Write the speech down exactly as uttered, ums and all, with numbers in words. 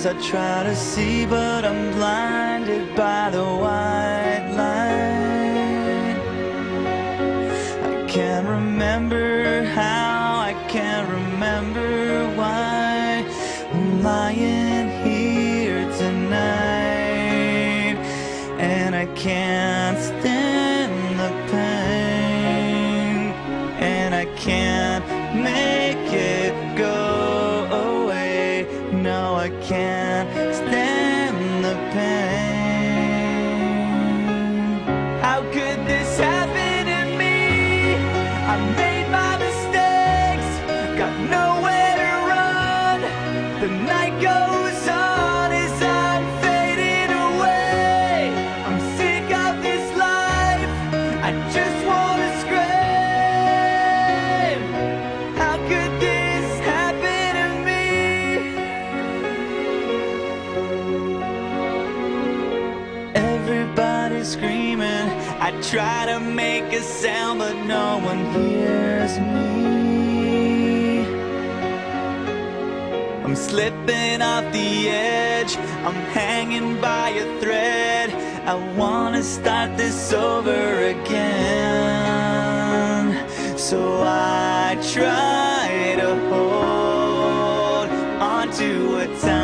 I try to see, but I'm blinded by the white light. I can't remember how, I can't remember why I'm lying here tonight, and I can't stand the pain, and I can't make it go away. No, I can't stand the pain. How could this happen to me? I made my mistakes, got nowhere to run. The night goes on as I'm fading away. I'm sick of this life, I just wanna scream. How could this happen to me? Everybody's screaming, I try to make a sound, but no one hears me. I'm slipping off the edge, I'm hanging by a thread. I wanna start this over again, so I try to hold on to a time